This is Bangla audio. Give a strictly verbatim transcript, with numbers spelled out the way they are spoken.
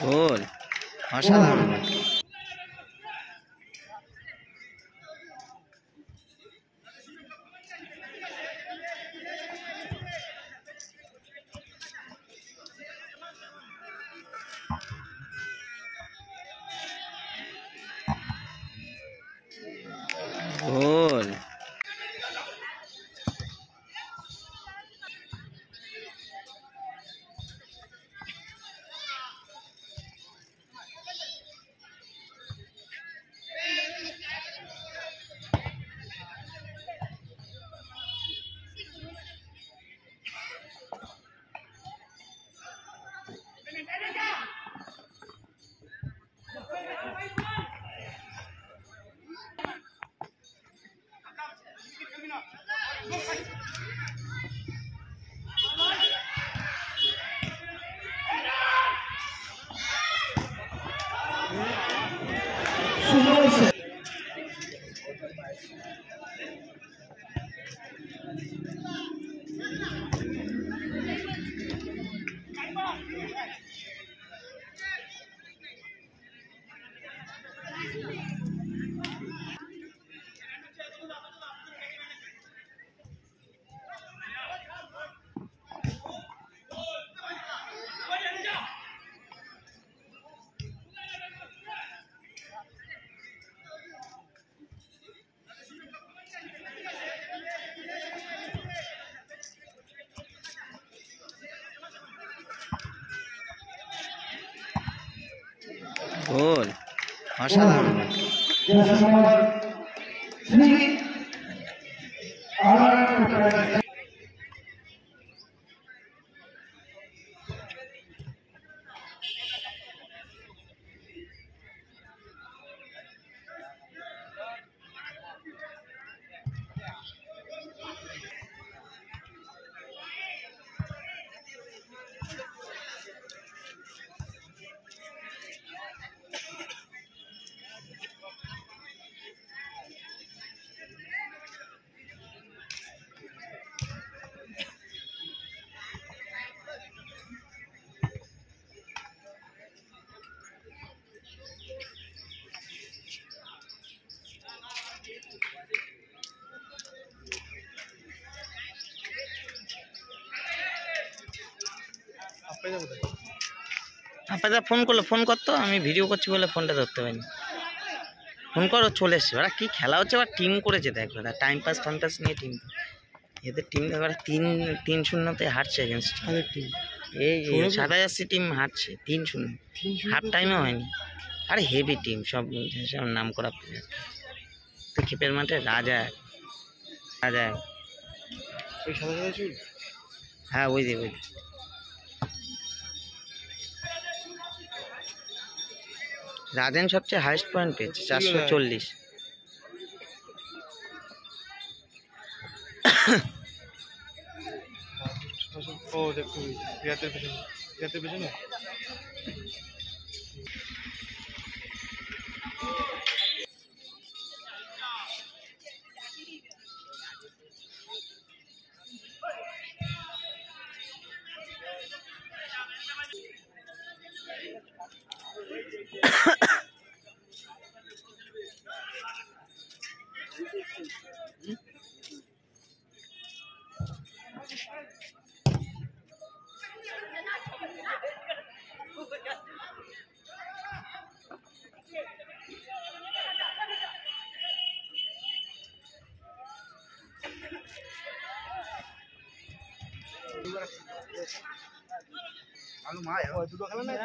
গোল অসাধারণ গোল। গোল গোল অসাধারণ গোল। আপনারা ফোন করলো, ফোন করতো, আমি ভিডিও করছি বলে ফোনটা ধরতে পারিনি। ফোন করো, চলে এসছে। ওরা কি খেলা হচ্ছে, আবার টিম করেছে দেখবে, টাইম পাস টাইম পাস নিয়ে টিম, এদের টিম এবার তিন তিন শূন্যতে হারছে এগেনস্ট টিম। এই সাদা জার্সি টিম হারছে তিন শূন্য, হাফ টাইমও হয়নি। আরে হেভি টিম, সব সব নাম করা প্লেয়ার। তো খেপের মাঠে রাজা রাজা হ্যাঁ ওই যে ওই রাজেন সবচেয়ে হাইস্ট পয়েন্ট পেয়েছে, চারশো চল্লিশ। ও দেখো রিয়াতের পেছনে, রিয়াতের পেছনে আলু মা দুটো খেলা না